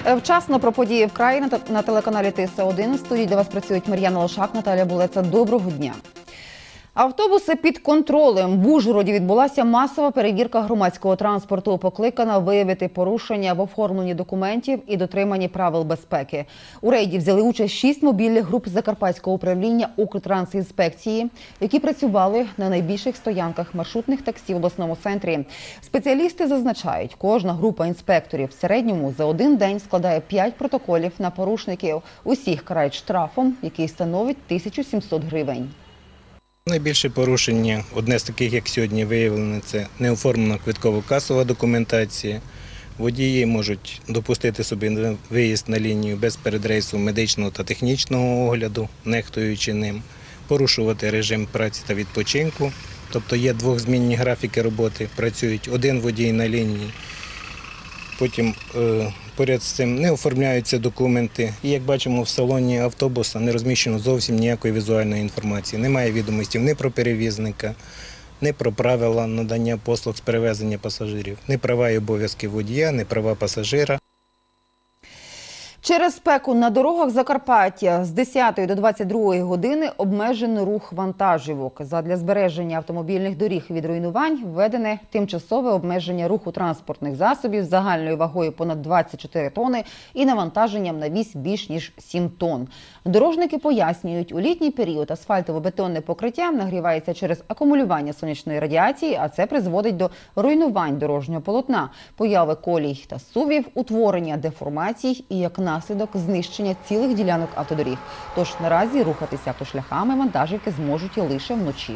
Вчасно про події в країні на телеканалі ТС1. В студії для вас працюють Мар'яна Лошак, Наталя Булеца. Доброго дня. Автобуси під контролем. В Ужгороді відбулася масова перевірка громадського транспорту, покликана виявити порушення в оформленні документів і дотриманні правил безпеки. У рейді взяли участь 6 мобільних груп Закарпатського управління Укртрансінспекції, які працювали на найбільших стоянках маршрутних таксі в обласному центрі. Спеціалісти зазначають, кожна група інспекторів в середньому за один день складає 5 протоколів на порушників. Усіх карають штрафом, який становить 1700 гривень. Найбільше порушення, одне з таких, як сьогодні виявлено, це неоформлена квитково-касова документація. Водії можуть допустити собі виїзд на лінію без передрейсу медичного та технічного огляду, нехтуючи ним, порушувати режим праці та відпочинку. Тобто є двохзмінні графіки роботи, працюють один водій на лінії. Потім поряд з цим не оформляються документи. І, як бачимо, в салоні автобуса не розміщено зовсім ніякої візуальної інформації. Немає відомостей ні про перевізника, ні про правила надання послуг з перевезення пасажирів, ні права і обов'язки водія, ні права пасажира. Через спеку на дорогах Закарпаття з 10 до 22 години обмежений рух вантажівок. Задля збереження автомобільних доріг від руйнувань введене тимчасове обмеження руху транспортних засобів з загальною вагою понад 24 тонни і навантаженням на вісь більш ніж 7 тонн. Дорожники пояснюють, у літній період асфальтово-бетонне покриття нагрівається через акумулювання сонячної радіації, а це призводить до руйнувань дорожнього полотна, появи колій та сувів, утворення деформацій і, як наслідок, знищення цілих ділянок автодоріг. Тож наразі рухатися автошляхами вантажівки зможуть лише вночі.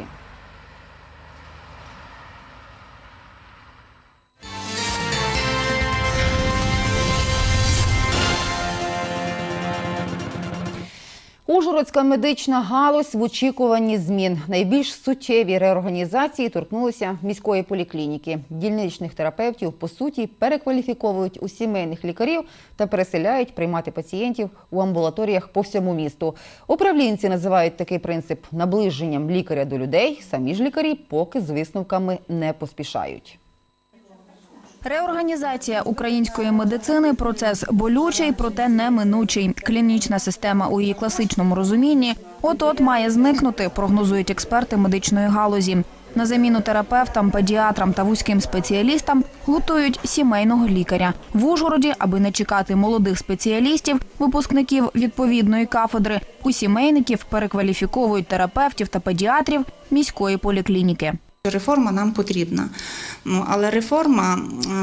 Ужгородська медична галузь в очікуванні змін. Найбільш суттєві реорганізації торкнулися міської поліклініки. Дільничних терапевтів, по суті, перекваліфіковують у сімейних лікарів та переселяють приймати пацієнтів у амбулаторіях по всьому місту. Управлінці називають такий принцип наближенням лікаря до людей. Самі ж лікарі поки з висновками не поспішають. Реорганізація української медицини – процес болючий, проте неминучий. Клінічна система у її класичному розумінні от-от має зникнути, прогнозують експерти медичної галузі. На заміну терапевтам, педіатрам та вузьким спеціалістам готують сімейного лікаря. В Ужгороді, аби не чекати молодих спеціалістів, випускників відповідної кафедри, у сімейників перекваліфіковують терапевтів та педіатрів міської поліклініки. Реформа нам потрібна, але реформа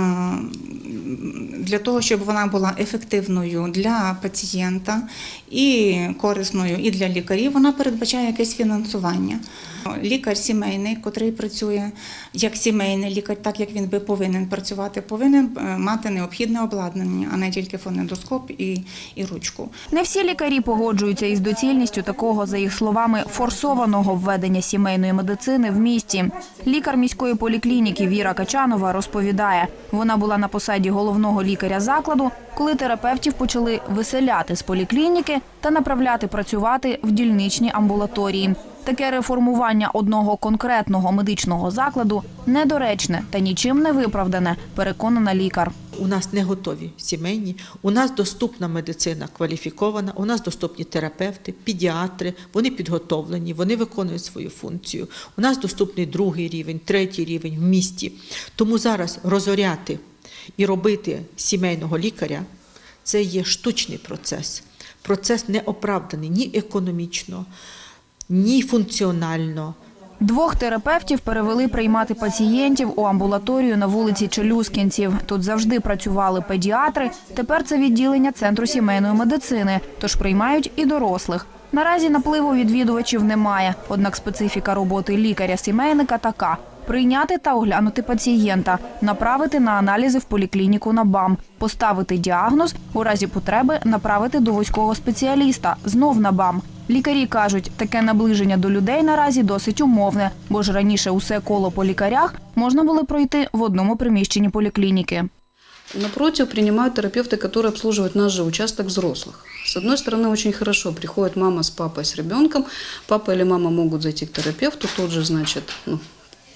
для того, щоб вона була ефективною для пацієнта і корисною і для лікарів, вона передбачає якесь фінансування. Лікар сімейний, котрий працює як сімейний лікар, так як він би повинен працювати, повинен мати необхідне обладнання, а не тільки фонендоскоп і ручку. Не всі лікарі погоджуються із доцільністю такого, за їх словами, форсованого введення сімейної медицини в місті. Лікар міської поліклініки Віра Качанова розповідає, вона була на посаді головного лікаря закладу, коли терапевтів почали виселяти з поліклініки та направляти працювати в дільничні амбулаторії. Таке реформування одного конкретного медичного закладу недоречне та нічим не виправдане, переконана лікар. У нас не готові сімейні, у нас доступна медицина кваліфікована, у нас доступні терапевти, педіатри, вони підготовлені, вони виконують свою функцію. У нас доступний 2-й рівень, 3-й рівень в місті. Тому зараз розоряти і робити сімейного лікаря – це є штучний процес. Процес не оправданий ні економічно, ні функціонально. 2 терапевтів перевели приймати пацієнтів у амбулаторію на вулиці Челюскінців. Тут завжди працювали педіатри, тепер це відділення Центру сімейної медицини, тож приймають і дорослих. Наразі напливу відвідувачів немає, однак специфіка роботи лікаря-сімейника така – прийняти та оглянути пацієнта, направити на аналізи в поліклініку на БАМ, поставити діагноз, у разі потреби направити до вузького спеціаліста, знов на БАМ. Лікарі кажуть, таке наближення до людей наразі досить умовне, бо ж раніше усе коло по лікарях можна було пройти в одному приміщенні поліклініки. Напротив, принимают терапевты, которые обслуживают наш же участок взрослых. С одной стороны, очень хорошо. Приходит мама с папой, с ребенком. Папа или мама могут зайти к терапевту, тот же, значит,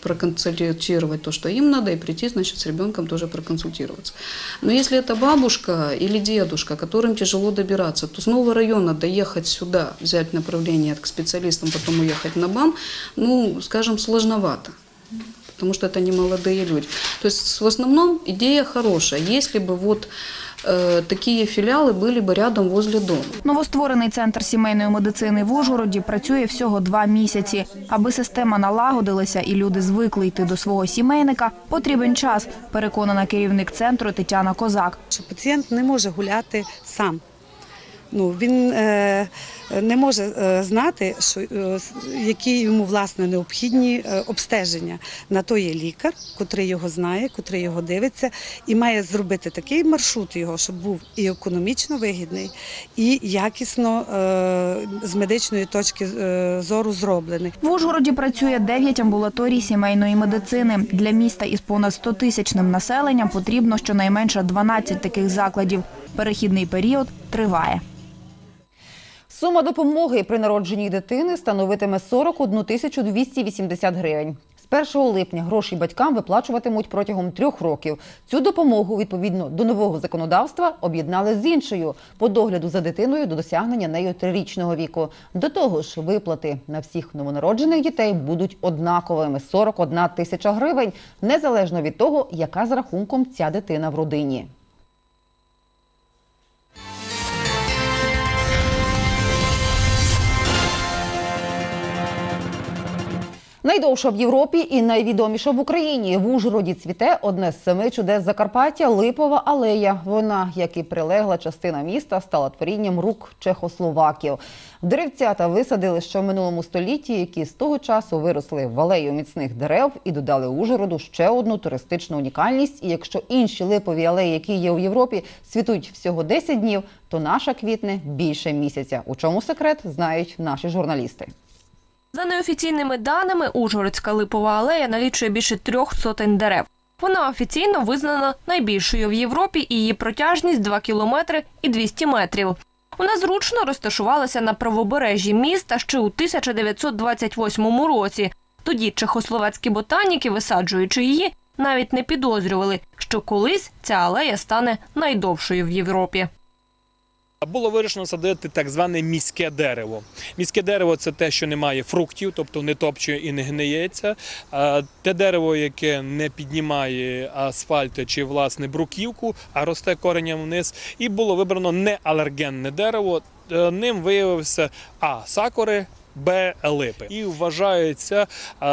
проконсультировать то, что им надо, и прийти, значит, с ребенком тоже проконсультироваться. Но если это бабушка или дедушка, которым тяжело добираться, то с нового района доехать сюда, взять направление к специалистам, потом уехать на БАМ, ну, скажем, сложновато. Потому что это не молодые люди. То есть в основном идея хорошая. Если бы вот такі філіали були б рядом возле дому. Новостворений центр сімейної медицини в Ужгороді працює всього 2 місяці. Аби система налагодилася і люди звикли йти до свого сімейника, потрібен час, переконана керівник центру Тетяна Козак. Що пацієнт не може гуляти сам. Він не може знати, які йому, власне, необхідні обстеження. На то є лікар, котрий його знає, котрий його дивиться, і має зробити такий маршрут його, щоб був і економічно вигідний, і якісно з медичної точки зору зроблений. В Ужгороді працює 9 амбулаторій сімейної медицини. Для міста із понад 100-тисячним населенням потрібно щонайменше 12 таких закладів. Перехідний період триває. Сума допомоги при народженні дитини становитиме 41 280 гривень. З 1 липня гроші батькам виплачуватимуть протягом 3 років. Цю допомогу, відповідно до нового законодавства, об'єднали з іншою – по догляду за дитиною до досягнення нею 3-річного віку. До того ж, виплати на всіх новонароджених дітей будуть однаковими – 41 тисяча гривень, незалежно від того, яка з рахунком ця дитина в родині. Найдовша в Європі і найвідоміша в Україні. В Ужгороді цвіте одне з 7 чудес Закарпаття – Липова алея. Вона, як і прилегла частина міста, стала творінням рук чехословаків. Деревцята висадили ще в минулому столітті, які з того часу виросли в алею міцних дерев і додали Ужгороду ще одну туристичну унікальність. І якщо інші липові алеї, які є у Європі, цвітуть всього 10 днів, то наша квітне більше місяця. У чому секрет, знають наші журналісти. За неофіційними даними, Ужгородська липова алея налічує більше 300 дерев. Вона офіційно визнана найбільшою в Європі і її протяжність 2 кілометри і 200 метрів. Вона зручно розташувалася на правобережжі міста ще у 1928 році. Тоді чехословацькі ботаніки, висаджуючи її, навіть не підозрювали, що колись ця алея стане найдовшою в Європі. Було вирішено садити так зване міське дерево. Міське дерево – це те, що не має фруктів, тобто не топче і не гниється. Те дерево, яке не піднімає асфальт чи, власне, бруківку, а росте коренем вниз. І було вибрано неалергенне дерево. Ним виявився сакури, Б. липи. І вважається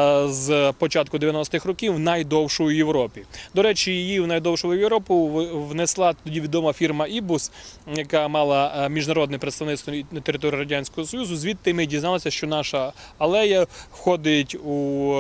з початку 90-х років найдовшою в Європі. До речі, її в найдовшу в Європу внесла тоді відома фірма «Ібус», яка мала міжнародне представництво на території Радянського Союзу. Звідти ми дізналися, що наша алея входить у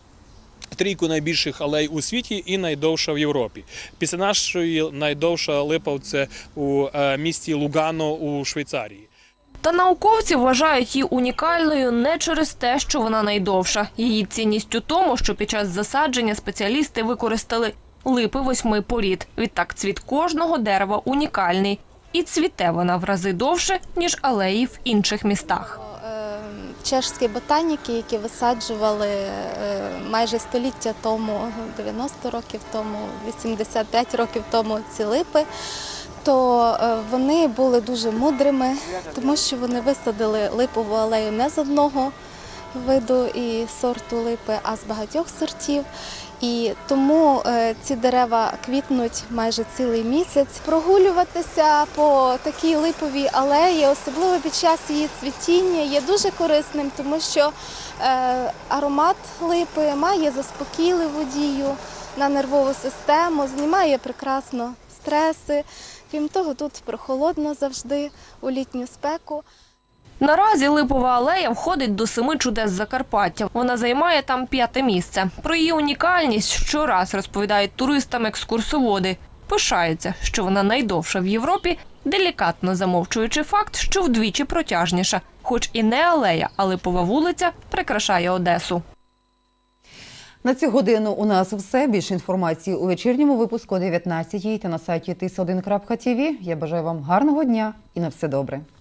трійку найбільших алей у світі і найдовша в Європі. Після нашої найдовша липа – це у місті Лугано у Швейцарії. Та науковці вважають її унікальною не через те, що вона найдовша. Її цінність у тому, що під час засадження спеціалісти використали липи 8 порід. Відтак цвіт кожного дерева унікальний. І цвіте вона в рази довше, ніж алеї в інших містах. Чешські ботаніки, які висаджували майже століття тому, 90 років тому, 85 років тому ці липи, то вони були дуже мудрими, тому що вони висадили липову алею не з одного виду і сорту липи, а з багатьох сортів. І тому ці дерева квітнуть майже цілий місяць. Прогулюватися по такій липовій алеї, особливо під час її цвітіння, є дуже корисним, тому що аромат липи має заспокійливу дію на нервову систему, знімає прекрасно стреси. Крім того, тут прохолодно завжди у літню спеку. Наразі липова алея входить до 7 чудес Закарпаття. Вона займає там 5-те місце. Про її унікальність щораз розповідають туристам екскурсоводи. Пишаються, що вона найдовша в Європі, делікатно замовчуючи факт, що вдвічі протяжніша. Хоч і не алея, а липова вулиця прикрашає Одесу. На цю годину у нас все. Більше інформації у вечірньому випуску о 19-й та на сайті tis1.tv. Я бажаю вам гарного дня і на все добре.